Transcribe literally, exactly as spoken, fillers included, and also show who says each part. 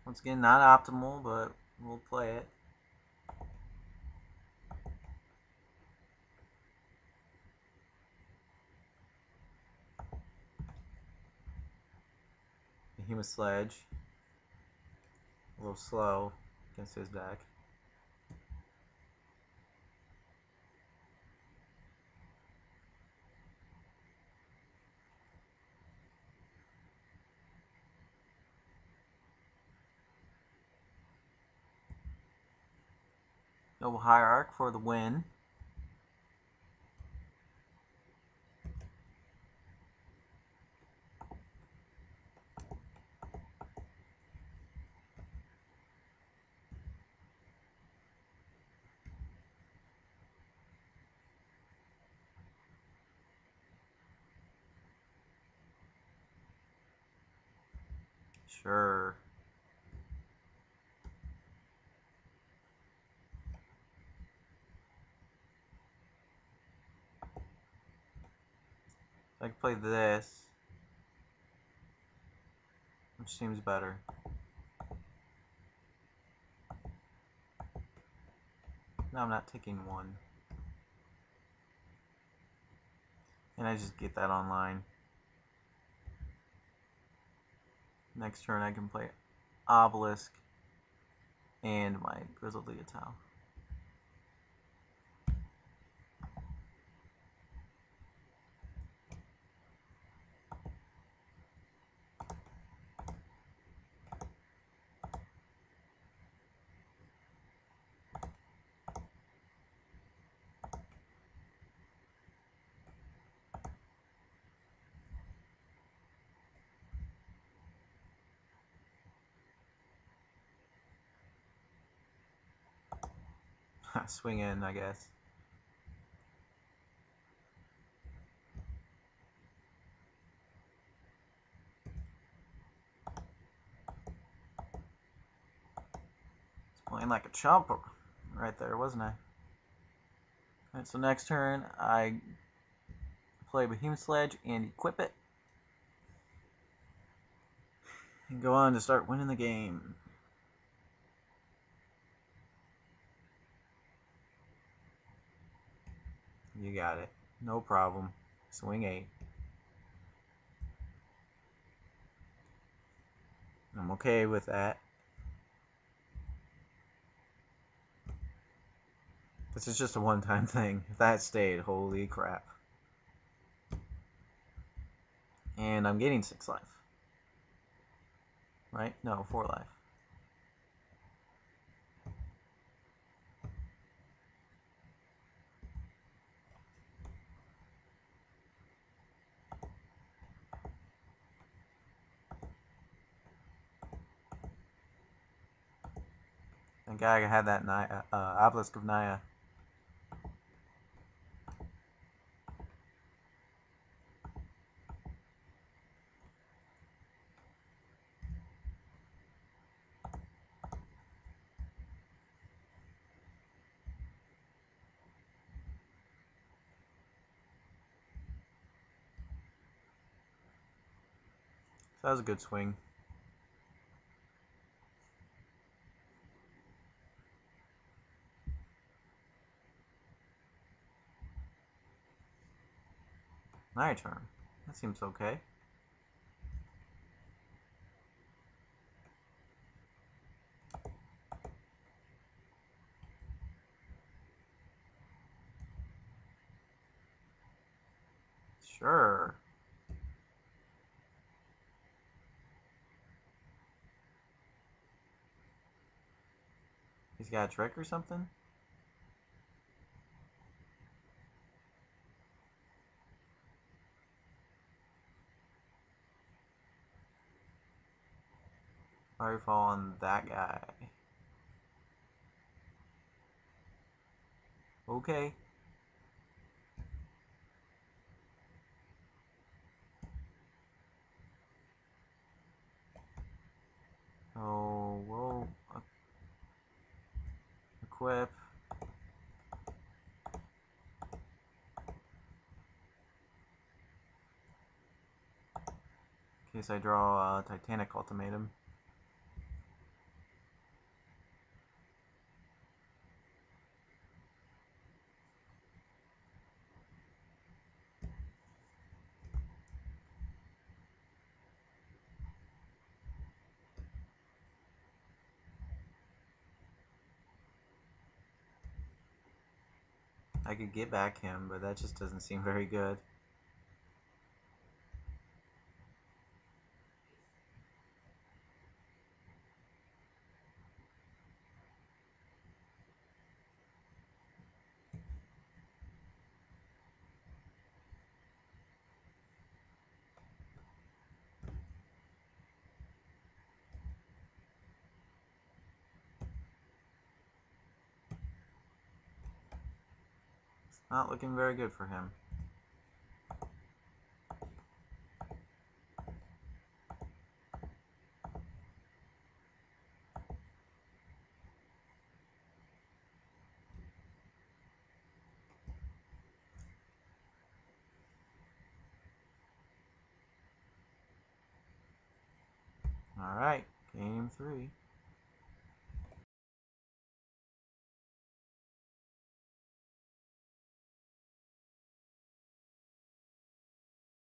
Speaker 1: Once again, not optimal, but we'll play it. Behemoth Sledge. A little slow against his deck. Noble Hierarch for the win. Sure. I can play this, which seems better. No, I'm not taking one. And I just get that online. Next turn I can play Obelisk and my Grizzled Leotau. Swing in, I guess. It's playing like a chump right there, wasn't I? Alright, so next turn I play Behemoth Sledge and equip it. And go on to start winning the game. You got it. No problem. Swing eight. I'm okay with that. This is just a one-time thing. If that stayed, holy crap. And I'm getting six life. Right? No, four life. Thank God I had that Naya, uh, Obelisk of Naya. So that was a good swing. My turn. That seems okay. Sure. He's got a trick or something? Firefall on that guy. Okay. Oh, we'll equip. In case I draw a Titanic Ultimatum. I could get back him, but that just doesn't seem very good. It's not looking very good for him. Alright, game three.